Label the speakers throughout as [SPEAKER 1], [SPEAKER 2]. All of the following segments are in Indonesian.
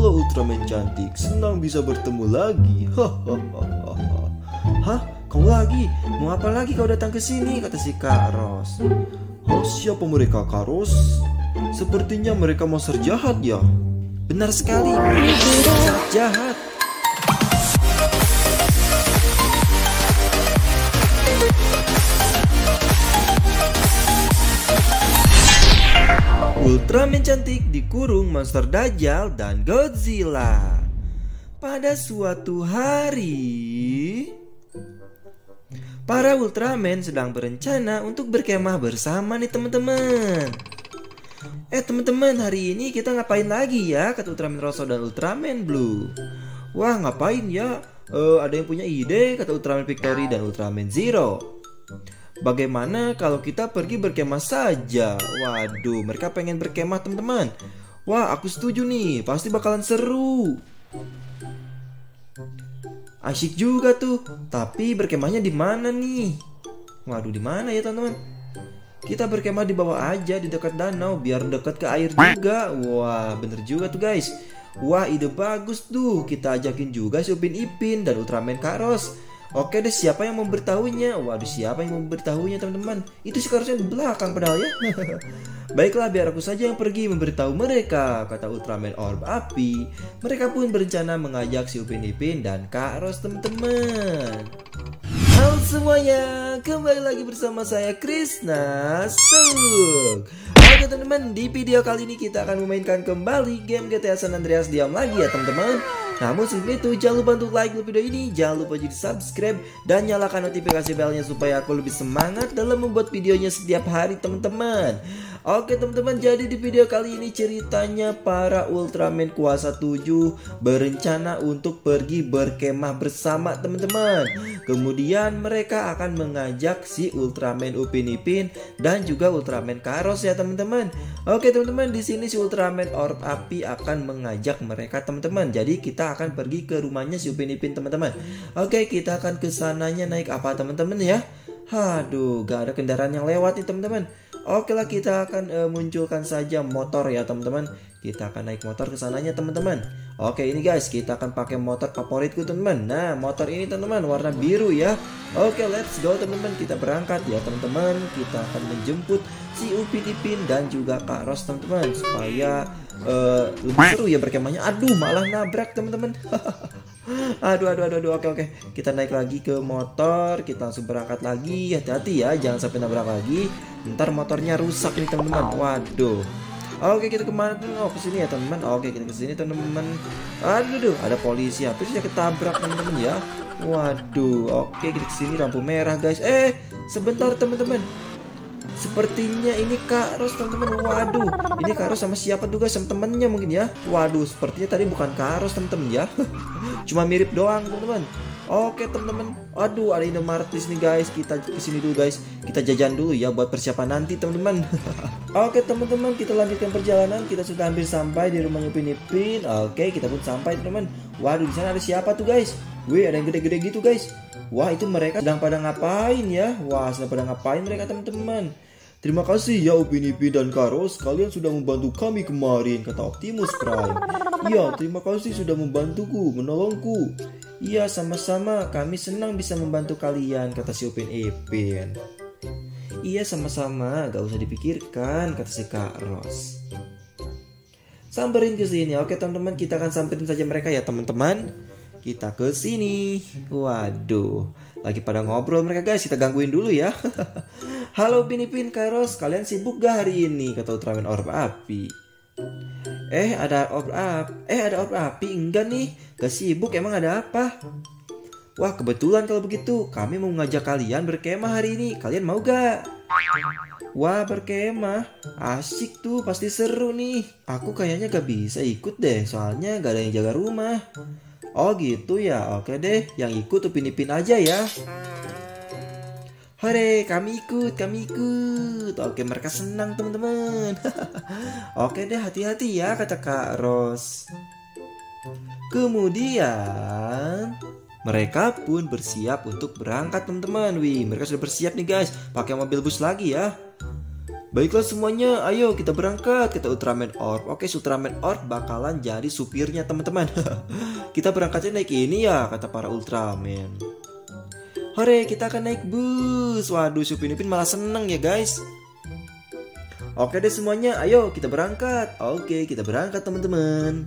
[SPEAKER 1] Halo Ultraman cantik, senang bisa bertemu lagi. Hahaha. Hah? Kau lagi? Mau apa lagi kau datang ke sini? Kata si Kak Ros. Oh, siapa mereka, Kak Ros? Sepertinya mereka monster jahat ya. Benar sekali, sangat jahat. Ultraman cantik dikurung monster Dajjal dan Godzilla. Pada suatu hari, para Ultraman sedang berencana untuk berkemah bersama nih teman-teman. Teman-teman, hari ini kita ngapain lagi ya? Kata Ultraman Rosso dan Ultraman Blue. Wah, ngapain ya? Ada yang punya ide? Kata Ultraman Victory dan Ultraman Zero. Bagaimana kalau kita pergi berkemah saja? Waduh, mereka pengen berkemah teman-teman. Wah, aku setuju nih, pasti bakalan seru. Asyik juga tuh. Tapi berkemahnya di mana nih? Waduh, di mana ya teman-teman? Kita berkemah di bawah aja, di dekat danau, biar dekat ke air juga. Wah, bener juga tuh guys. Wah, ide bagus tuh. Kita ajakin juga si Upin Ipin dan Ultraman Kak Ros. Oke deh, siapa yang memberitahunya? Waduh, siapa yang memberitahunya teman-teman? Itu sih harusnya di belakang padahal ya. Baiklah, biar aku saja yang pergi memberitahu mereka, kata Ultraman Orb Api. Mereka pun berencana mengajak si Upin Ipin dan Kak Ros teman-teman. Halo semuanya, kembali lagi bersama saya Krishna Suk. Oke teman-teman, di video kali ini kita akan memainkan kembali game GTA San Andreas Diam lagi ya teman-teman. Namun sebelum itu jangan lupa untuk like video ini, jangan lupa juga subscribe dan nyalakan notifikasi belnya supaya aku lebih semangat dalam membuat videonya setiap hari teman-teman. Oke teman-teman, jadi di video kali ini ceritanya para Ultraman Kuasa 7 berencana untuk pergi berkemah bersama teman-teman. Kemudian mereka akan mengajak si Ultraman Upin Ipin dan juga Ultraman Kak Ros ya teman-teman. Oke teman-teman, di sini si Ultraman Orb Api akan mengajak mereka teman-teman. Jadi kita akan pergi ke rumahnya si Upin Ipin teman-teman. Oke, kita akan ke sananya naik apa teman-teman ya? Aduh, gak ada kendaraan yang lewat nih teman-teman. Oke lah, kita akan munculkan saja motor ya teman-teman. Kita akan naik motor ke sananya teman-teman. Oke, ini guys, kita akan pakai motor favoritku teman-teman. Nah, motor ini teman-teman warna biru ya. Oke, let's go teman-teman, kita berangkat ya teman-teman. Kita akan menjemput si Upin Ipin dan juga Kak Ros teman-teman, supaya lebih seru ya berkemahnya. Aduh, malah nabrak teman-teman. Aduh. Oke. Kita naik lagi ke motor. Kita langsung berangkat lagi. Hati-hati ya, jangan sampai nabrak lagi. Ntar motornya rusak nih teman-teman. Waduh. Oke, kita kemana tuh? Oh, kesini ya teman-teman. Oke, kita kesini teman-teman. Aduh, ada polisi. Habis saya ketabrak teman-teman ya. Waduh. Oke, kita kesini, lampu merah guys. Sebentar teman-teman. Sepertinya ini Kak Ros teman-teman. Waduh, ini Kak Ros sama siapa tuh guys? Sama temennya mungkin ya. Waduh, sepertinya tadi bukan Kak Ros teman-teman ya. Cuma mirip doang teman-teman. Oke teman-teman. Aduh, ada Indomaretis nih guys. Kita kesini dulu guys. Kita jajan dulu ya buat persiapan nanti teman-teman. Oke teman-teman, kita lanjutkan perjalanan. Kita sudah hampir sampai di rumahnya Upin Ipin. Oke, kita pun sampai teman-teman. Waduh, di sana ada siapa tuh guys? Wih, ada yang gede-gede gitu guys. Wah, itu mereka sedang pada ngapain ya? Wah, sedang pada ngapain mereka teman-teman? Terima kasih ya Upin Ipin dan Kak Ros, kalian sudah membantu kami kemarin, kata Optimus Prime. Iya, terima kasih sudah membantuku, menolongku. Iya, sama-sama, kami senang bisa membantu kalian, kata si Upin Ipin. Iya, sama-sama, gak usah dipikirkan, kata si Kak Ros. Samperin ke sini. Oke teman-teman, kita akan samperin saja mereka ya teman-teman. Kita ke sini. Waduh, lagi pada ngobrol mereka guys, kita gangguin dulu ya. Halo Upin Ipin, Kak Ros, kalian sibuk gak hari ini? Kata Ultraman Orb Api. Ada Orb Api? Enggak nih, gak sibuk, emang ada apa? Wah, kebetulan kalau begitu, kami mau ngajak kalian berkemah hari ini. Kalian mau gak? Wah, berkemah, asik tuh, pasti seru nih. Aku kayaknya gak bisa ikut deh, soalnya gak ada yang jaga rumah. Oh gitu ya, oke deh, yang ikut Upin Ipin aja ya. Hore, kami ikut. Oke, mereka senang teman-teman. Oke deh, hati-hati ya, kata Kak Ros. Kemudian mereka pun bersiap untuk berangkat teman-teman. Wih, mereka sudah bersiap nih guys, pakai mobil bus lagi ya. Baiklah semuanya, ayo kita berangkat. Kita Ultraman Orb. Oke, Ultraman Orb bakalan jadi supirnya teman-teman. Kita berangkatnya naik ini ya, kata para Ultraman. Hore, kita akan naik bus. Waduh, Upin Ipin malah seneng ya guys. Oke deh semuanya, ayo kita berangkat. Oke, kita berangkat teman-teman.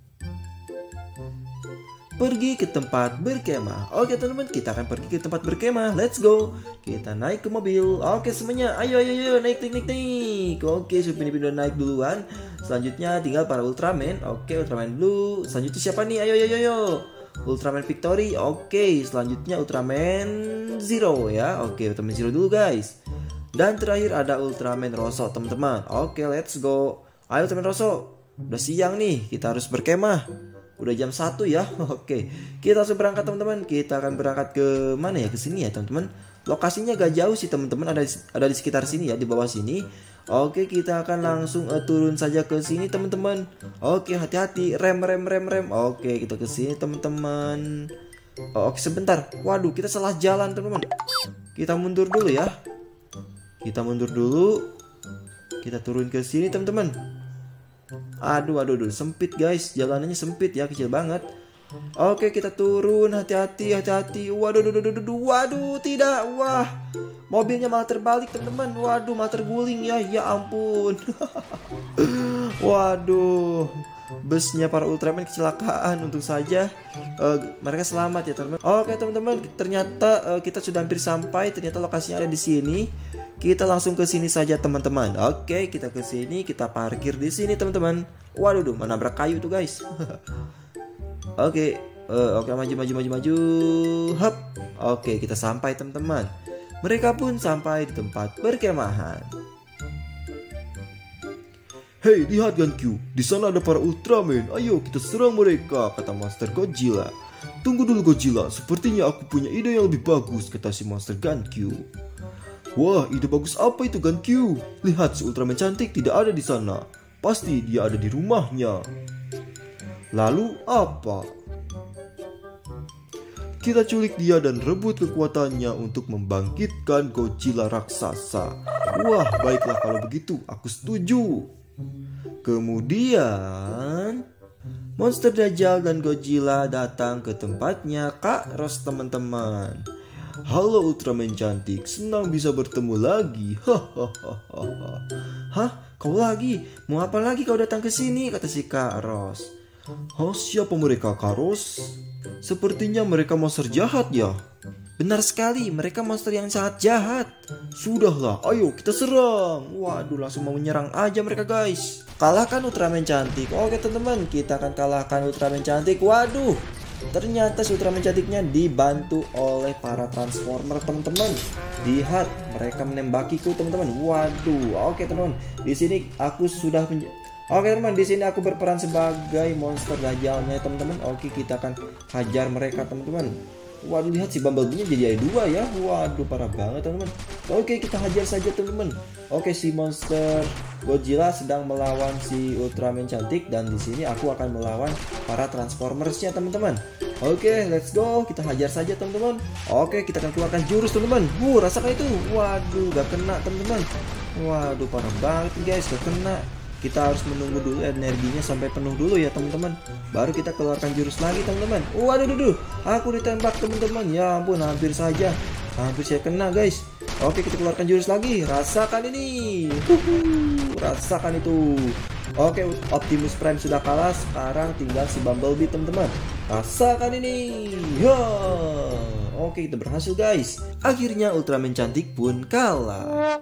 [SPEAKER 1] Pergi ke tempat berkemah. Oke teman-teman, kita akan pergi ke tempat berkemah. Let's go. Kita naik ke mobil. Oke semuanya, ayo naik. Oke, Upin Ipin udah naik duluan. Selanjutnya tinggal para Ultraman. Oke, Ultraman Blue. Selanjutnya siapa nih? Ayo. Ultraman Victory. Oke, selanjutnya Ultraman Zero ya. Oke, Ultraman Zero dulu guys. Dan terakhir ada Ultraman Rosso teman-teman. Oke, let's go. Ayo Ultraman Rosso. Udah siang nih, kita harus berkemah. Udah jam 1 ya. Oke, kita langsung berangkat teman-teman. Kita akan berangkat ke mana ya? Ke sini ya teman-teman. Lokasinya gak jauh sih teman-teman. Ada di sekitar sini ya, di bawah sini. Oke, kita akan langsung turun saja ke sini teman-teman. Oke, hati-hati. Rem. Oke, kita ke sini teman-teman. Oke, sebentar. Waduh, kita salah jalan teman-teman. Kita mundur dulu ya. Kita mundur dulu. Kita turun ke sini teman-teman. Aduh, sempit guys, jalanannya sempit ya, kecil banget. Oke, kita turun, hati-hati. Waduh, tidak, wah, mobilnya malah terbalik teman-teman. Waduh, malah terguling ya ampun. Waduh, busnya para Ultraman kecelakaan. Untung saja mereka selamat ya teman-teman. Oke teman-teman, ternyata kita sudah hampir sampai. Ternyata lokasinya ada di sini. Kita langsung ke sini saja teman-teman. Oke, kita ke sini, kita parkir di sini teman-teman. Waduh, menabrak kayu tuh guys. Oke, maju. Hop. Oke, kita sampai teman-teman. Mereka pun sampai di tempat berkemahan. Hei, lihat Gankyu, di sana ada para Ultraman. Ayo kita serang mereka, kata Monster Godzilla. Tunggu dulu Godzilla, sepertinya aku punya ide yang lebih bagus, kata si Monster Gankyu. Wah, ide bagus apa itu Gankyu? Lihat, si Ultraman cantik tidak ada di sana. Pasti dia ada di rumahnya. Lalu apa? Kita culik dia dan rebut kekuatannya untuk membangkitkan Godzilla raksasa. Wah, baiklah kalau begitu, aku setuju. Kemudian Monster Dajjal dan Godzilla datang ke tempatnya Kak Ros teman-teman. Halo Ultraman cantik, senang bisa bertemu lagi. Hah? Kau lagi? Mau apa lagi kau datang ke sini? Kata si Kak Ros. Oh, siapa mereka Kak Ros? Sepertinya mereka monster jahat ya. Benar sekali, mereka monster yang sangat jahat. Sudahlah, ayo kita serang. Waduh, langsung mau menyerang aja mereka guys. Kalahkan Ultraman cantik. Oke teman-teman, kita akan kalahkan Ultraman cantik. Waduh, ternyata si Ultraman cantiknya dibantu oleh para Transformer teman-teman. Lihat, mereka menembakiku teman-teman. Waduh, oke teman-teman. Di sini aku sudah Oke teman, di sini aku berperan sebagai monster Dajjalnya teman-teman. Oke, kita akan hajar mereka teman-teman. Waduh, lihat si Bumblebee-nya jadi ada 2 ya. Waduh, parah banget teman-teman. Oke, kita hajar saja teman-teman. Oke, si monster Godzilla sedang melawan si Ultraman cantik, dan di sini aku akan melawan para Transformers-nya teman-teman. Oke, let's go. Kita hajar saja teman-teman. Oke, kita akan keluarkan jurus teman-teman. Rasakan itu. Waduh, gak kena teman-teman. Waduh, parah banget guys, gak kena. Kita harus menunggu dulu energinya sampai penuh dulu ya teman-teman. Baru kita keluarkan jurus lagi teman-teman. Waduh, aku ditembak teman-teman. Ya ampun, hampir saja. Hampir saya kena guys. Oke, kita keluarkan jurus lagi. Rasakan ini. Rasakan itu. Oke, Optimus Prime sudah kalah. Sekarang tinggal si Bumblebee teman-teman. Rasakan ini. Ya. Oke, kita berhasil guys. Akhirnya Ultraman cantik pun kalah.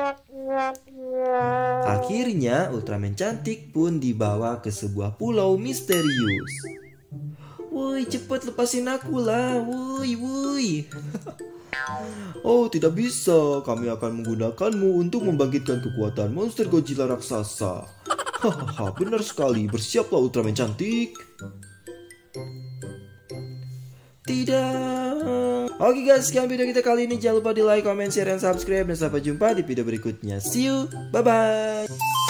[SPEAKER 1] Akhirnya Ultraman cantik pun dibawa ke sebuah pulau misterius. Woi, cepet lepasin aku lah. Woi. Oh, tidak bisa. Kami akan menggunakanmu untuk membangkitkan kekuatan monster Godzilla raksasa. Hahaha, benar sekali. Bersiaplah Ultraman cantik. Tidak. Oke guys, sekian video kita kali ini. Jangan lupa di like, comment, share, dan subscribe. Dan sampai jumpa di video berikutnya. See you. Bye-bye.